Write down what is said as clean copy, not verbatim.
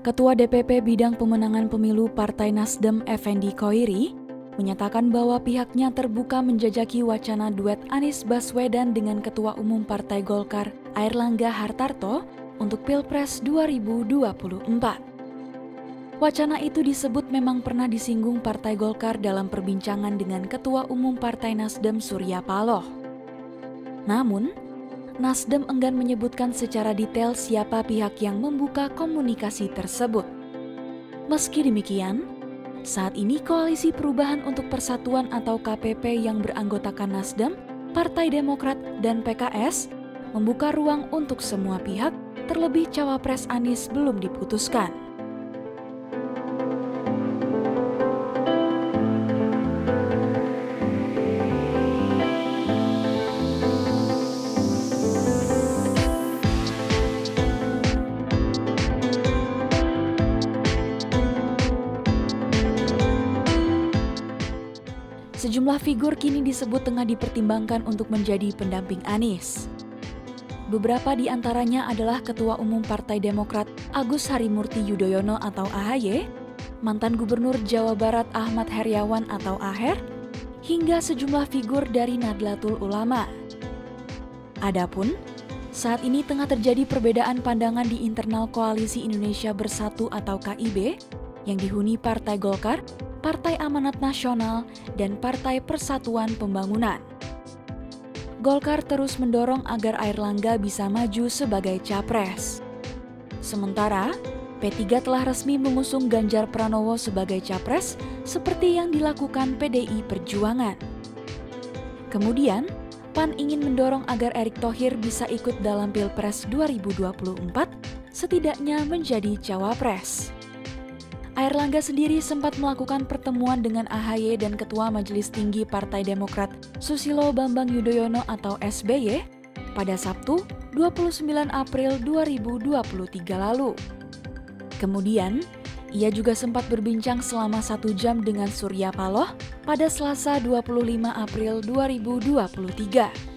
Ketua DPP Bidang Pemenangan Pemilu Partai Nasdem Effendi Khoiri menyatakan bahwa pihaknya terbuka menjajaki wacana duet Anies Baswedan dengan Ketua Umum Partai Golkar Airlangga Hartarto untuk Pilpres 2024. Wacana itu disebut memang pernah disinggung Partai Golkar dalam perbincangan dengan Ketua Umum Partai Nasdem Surya Paloh. Namun, Nasdem enggan menyebutkan secara detail siapa pihak yang membuka komunikasi tersebut. Meski demikian, saat ini Koalisi Perubahan untuk Persatuan atau KPP yang beranggotakan Nasdem, Partai Demokrat, dan PKS membuka ruang untuk semua pihak, terlebih Cawapres Anies belum diputuskan. Sejumlah figur kini disebut tengah dipertimbangkan untuk menjadi pendamping Anies. Beberapa di antaranya adalah Ketua Umum Partai Demokrat Agus Harimurti Yudhoyono atau AHY, mantan Gubernur Jawa Barat Ahmad Heriawan atau AHER, hingga sejumlah figur dari Nahdlatul Ulama. Adapun, saat ini tengah terjadi perbedaan pandangan di internal Koalisi Indonesia Bersatu atau KIB yang dihuni Partai Golkar, Partai Amanat Nasional, dan Partai Persatuan Pembangunan. Golkar terus mendorong agar Airlangga bisa maju sebagai capres. Sementara, P3 telah resmi mengusung Ganjar Pranowo sebagai capres seperti yang dilakukan PDI Perjuangan. Kemudian, PAN ingin mendorong agar Erick Thohir bisa ikut dalam Pilpres 2024, setidaknya menjadi cawapres. Airlangga sendiri sempat melakukan pertemuan dengan AHY dan Ketua Majelis Tinggi Partai Demokrat Susilo Bambang Yudhoyono atau SBY pada Sabtu 29 April 2023 lalu. Kemudian, ia juga sempat berbincang selama 1 jam dengan Surya Paloh pada Selasa 25 April 2023.